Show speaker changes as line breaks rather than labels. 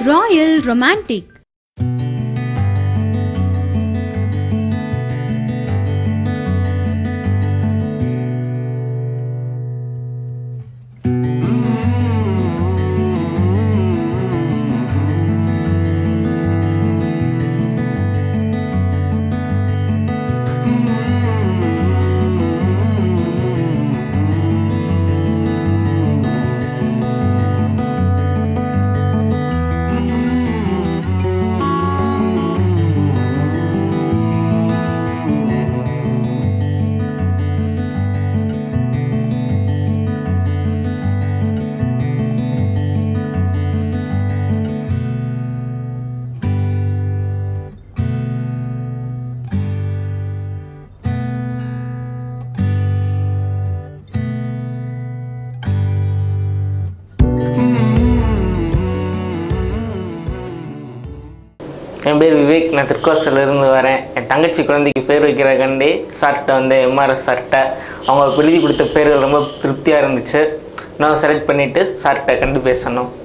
Royal Romantic.
என் பேர் விவேக். நான் திருக்கோசிலிருந்து வரேன். என் தங்கச்சி குழந்தைக்கு பேர் வைக்கிறக்காண்டி சார்கிட்ட வந்து எம்ஆர்எஸ் சார்கிட்ட அவங்க எழுதி கொடுத்த பேர்கள் ரொம்ப திருப்தியாக இருந்துச்சு. நான் செலக்ட் பண்ணிவிட்டு சார்கிட்ட கண்டு பேசணும்.